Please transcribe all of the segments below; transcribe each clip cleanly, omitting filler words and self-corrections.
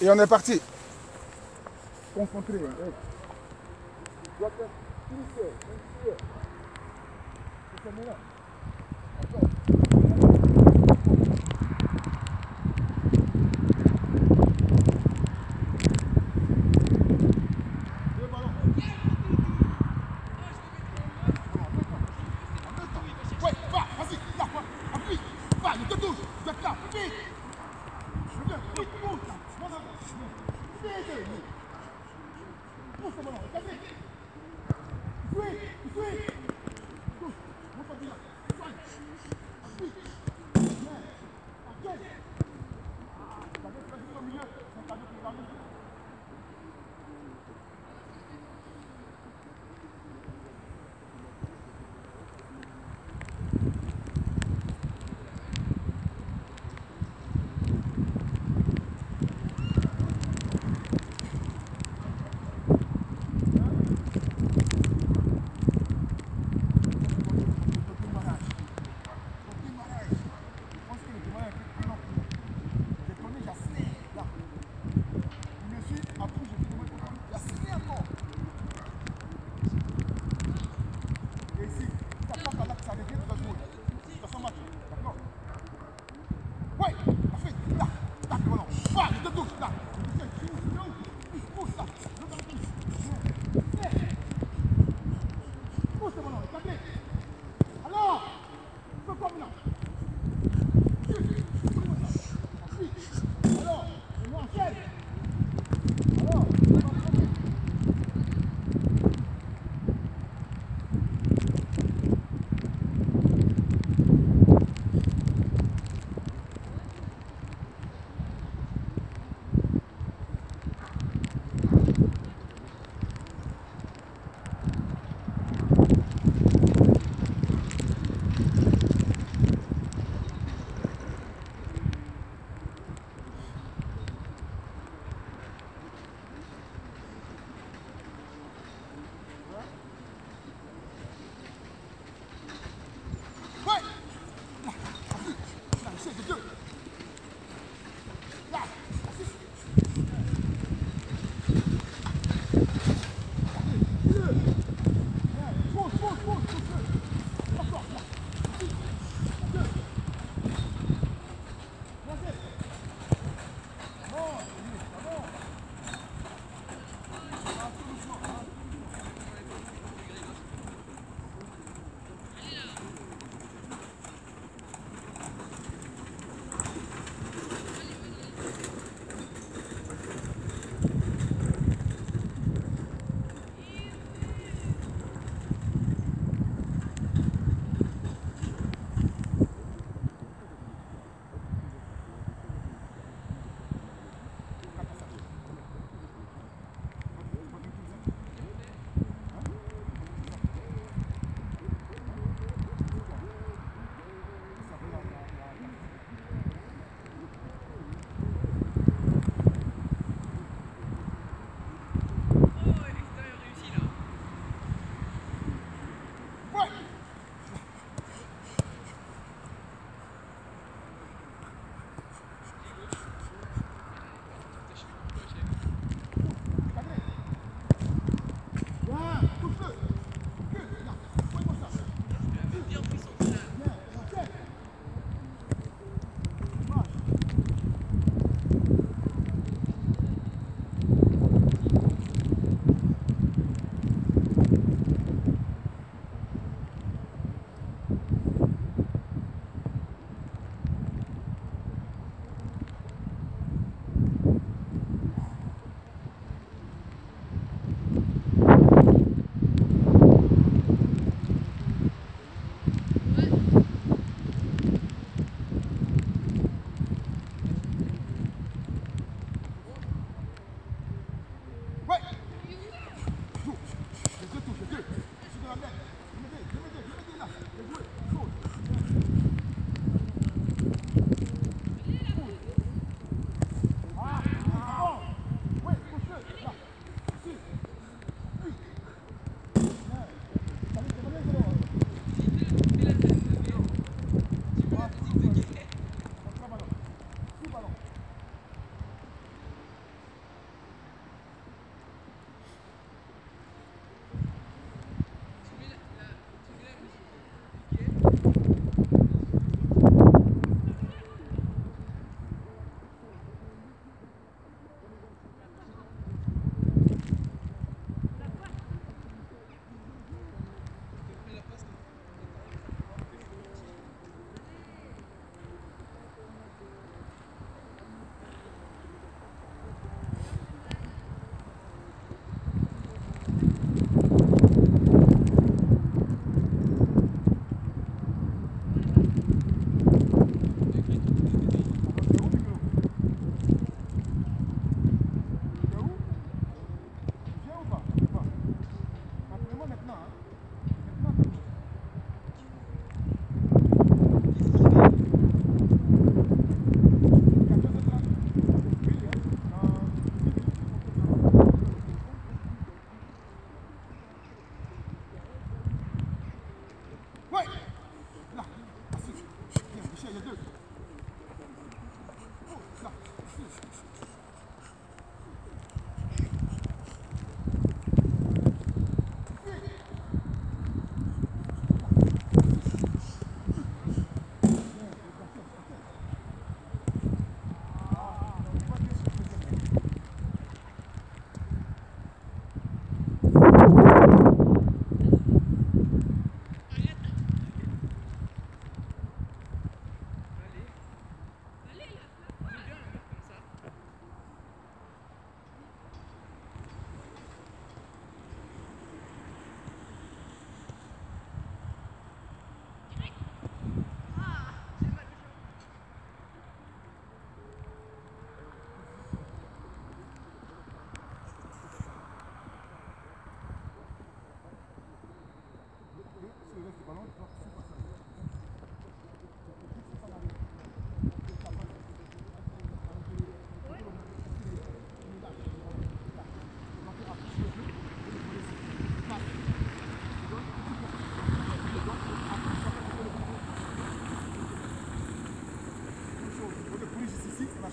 Et on est parti. Concentré. Hein. Tu dois faire finisseur. C'est là. Attends.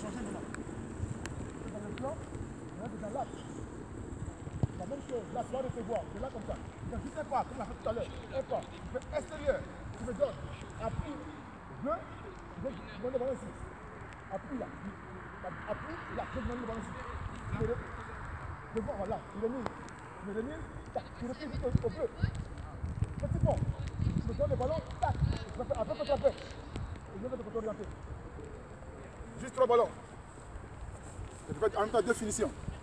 changer maintenant. C'est dans le plan, là c'est dans l'axe. La même chose, là tu vas recevoir, c'est là comme ça. Donc tu sais pas, comme on a fait tout à l'heure, un pas, tu fais extérieur, tu me donnes, appui, bleu, tu donnes le ballon ici. Appui là, appui, là, je donne le ballon ici. Devant, voilà, tu le mets, tac, tu recules au bleu. Petit pont, tu me donnes le ballon, tac, après fais-toi faire. Et je vais te côté orienté. Juste 3 ballons. Et tu fais en même temps 2 finitions.